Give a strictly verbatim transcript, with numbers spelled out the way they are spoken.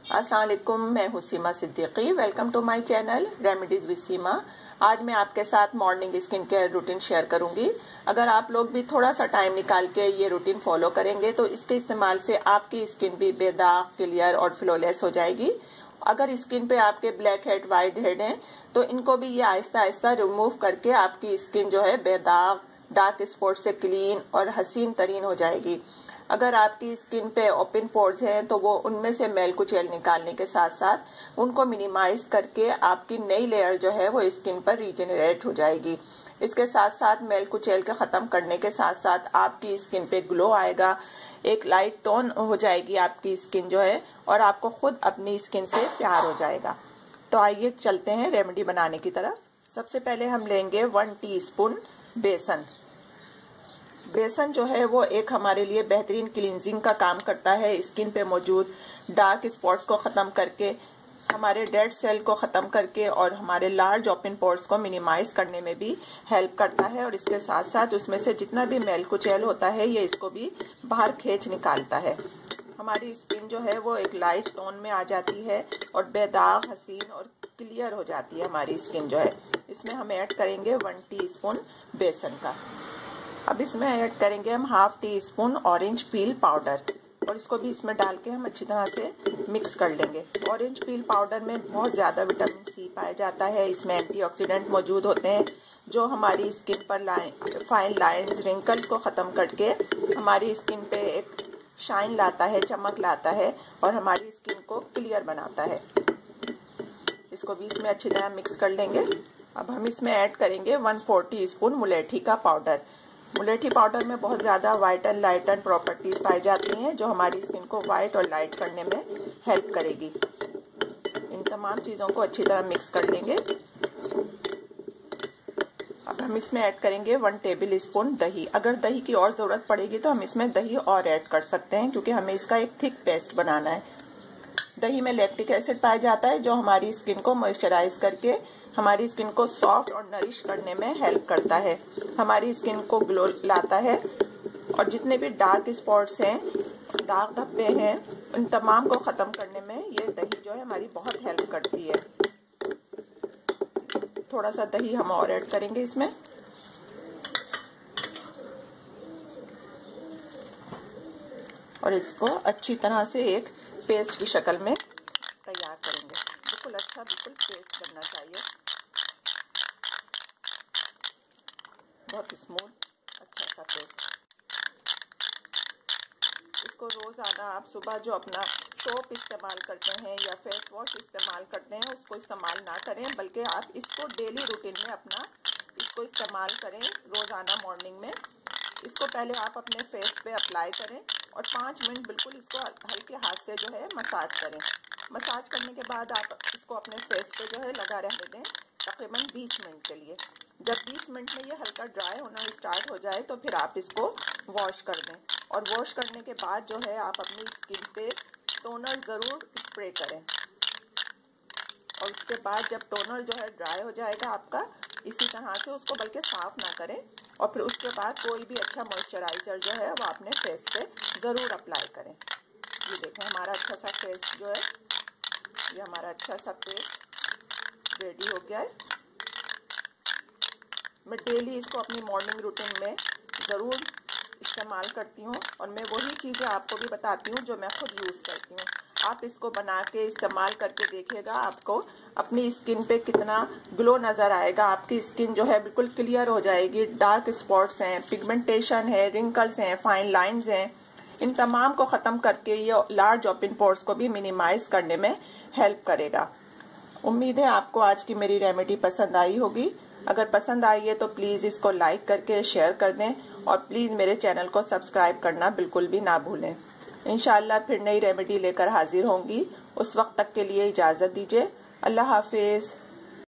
अस्सलाम वालेकुम, मैं हूँ Seema Siddiqui. Welcome to my channel remedies with Seema. आज मैं आपके साथ morning skin care routine share करूंगी। अगर आप लोग भी थोड़ा सा टाइम निकाल के ये रूटीन फॉलो करेंगे तो इसके इस्तेमाल से आपकी स्किन भी बेदाग, क्लियर और फ्लॉलेस हो जाएगी। अगर स्किन पे आपके ब्लैक हेड, व्हाइट हेड हैं तो इनको भी ये आहिस्ता आहिस्ता रिमूव करके आपकी स्किन जो है बेदाग, डार्क स्पॉट से क्लीन और हसीन तरीन हो जाएगी। अगर आपकी स्किन पे ओपन पोर्स हैं तो वो उनमें से मैल कुचैल निकालने के साथ साथ उनको मिनिमाइज करके आपकी नई लेयर जो है वो स्किन पर रीजेनरेट हो जाएगी। इसके साथ साथ मैल कुचैल के खत्म करने के साथ साथ आपकी स्किन पे ग्लो आएगा, एक लाइट टोन हो जाएगी आपकी स्किन जो है, और आपको खुद अपनी स्किन से प्यार हो जाएगा। तो आइए चलते हैं रेमेडी बनाने की तरफ। सबसे पहले हम लेंगे वन टी स्पून बेसन। बेसन जो है वो एक हमारे लिए बेहतरीन क्लींजिंग का काम करता है। स्किन पे मौजूद डार्क स्पॉट्स को खत्म करके, हमारे डेड सेल को खत्म करके और हमारे लार्ज ओपन पोर्स को मिनिमाइज करने में भी हेल्प करता है। और इसके साथ साथ उसमें से जितना भी मैल कुचैल होता है ये इसको भी बाहर खींच निकालता है। हमारी स्किन जो है वो एक लाइट टोन में आ जाती है और बेदाग, हसीन और क्लियर हो जाती है हमारी स्किन जो है। इसमें हम ऐड करेंगे वन टी स्पून बेसन का। अब इसमें ऐड करेंगे हम half teaspoon orange peel powder, और इसको भी इसमें डाल के हम अच्छी तरह से मिक्स कर लेंगे। ऑरेंज पील पाउडर में बहुत ज्यादा विटामिन सी पाया जाता है। इसमें एंटीऑक्सीडेंट मौजूद होते हैं जो हमारी स्किन पर लाइन फाइन लाइंस, रिंकल्स को खत्म करके हमारी स्किन पे एक शाइन लाता है, चमक लाता है और हमारी स्किन को क्लियर बनाता है। इसको भी इसमें अच्छी तरह मिक्स कर लेंगे। अब हम इसमें ऐड करेंगे वन फोर टी स्पून मुलेठी का पाउडर। मुलेठी पाउडर में बहुत ज्यादा व्हाइट एंड लाइटन प्रॉपर्टीज पाई जाती हैं जो हमारी स्किन को व्हाइट और लाइट करने में हेल्प करेगी। इन तमाम चीजों को अच्छी तरह मिक्स कर लेंगे। अब हम इसमें ऐड करेंगे वन टेबल स्पून दही। अगर दही की और जरूरत पड़ेगी तो हम इसमें दही और ऐड कर सकते हैं, क्योंकि हमें इसका एक थिक पेस्ट बनाना है। दही में लैक्टिक एसिड पाया जाता है जो हमारी स्किन को मॉइस्चराइज करके हमारी स्किन को सॉफ्ट और नरिश करने में हेल्प करता है, हमारी स्किन को ग्लो लाता है। और जितने भी डार्क स्पॉट्स हैं, दाग धब्बे हैं, उन तमाम को खत्म करने में ये दही जो है हमारी बहुत हेल्प करती है। थोड़ा सा दही हम और ऐड करेंगे इसमें। और इसको अच्छी तरह से एक पेस्ट की शक्ल में तैयार करेंगे। बिल्कुल अच्छा, बिल्कुल पेस्ट बनना चाहिए, बहुत स्मूथ अच्छा सा पेस्ट। इसको रोजाना आप सुबह जो अपना सोप इस्तेमाल करते हैं या फेस वॉश इस्तेमाल करते हैं उसको इस्तेमाल ना करें, बल्कि आप इसको डेली रूटीन में अपना इसको इस्तेमाल करें रोजाना मॉर्निंग में। इसको पहले आप अपने फेस पे अप्लाई करें और पाँच मिनट बिल्कुल इसको हल्के हाथ से जो है मसाज करें। मसाज करने के बाद आप इसको अपने फेस पे जो है लगा रहने दें तकरीबन बीस मिनट के लिए। जब बीस मिनट में ये हल्का ड्राई होना स्टार्ट हो जाए तो फिर आप इसको वॉश कर दें। और वॉश करने के बाद जो है आप अपनी स्किन पे टोनर ज़रूर स्प्रे करें। और उसके बाद जब टोनर जो है ड्राई हो जाएगा आपका, इसी तरह से उसको बल्कि साफ ना करें, और फिर उसके बाद कोई भी अच्छा मॉइस्चराइजर जो है वो अपने फेस पे ज़रूर अप्लाई करें। ये देखें हमारा अच्छा सा फेस जो है, ये हमारा अच्छा सा पेस्ट रेडी हो गया है। मैं डेली इसको अपनी मॉर्निंग रूटीन में ज़रूर इस्तेमाल करती हूँ और मैं वही चीज़ें आपको भी बताती हूँ जो मैं खुद यूज़ करती हूँ। आप इसको बना के इस्तेमाल करके देखिएगा, आपको अपनी स्किन पे कितना ग्लो नज़र आएगा। आपकी स्किन जो है बिल्कुल क्लियर हो जाएगी। डार्क स्पॉट्स हैं, पिगमेंटेशन है, रिंकल्स हैं, फाइन लाइंस हैं, इन तमाम को ख़त्म करके ये लार्ज ओपन पोर्स को भी मिनिमाइज करने में हेल्प करेगा। उम्मीद है आपको आज की मेरी रेमेडी पसंद आई होगी। अगर पसंद आई है तो प्लीज़ इसको लाइक करके शेयर कर दें और प्लीज़ मेरे चैनल को सब्सक्राइब करना बिल्कुल भी ना भूलें। इंशाअल्लाह फिर नई रेमेडी लेकर हाजिर होंगी। उस वक्त तक के लिए इजाज़त दीजिए। अल्लाह हाफिज़।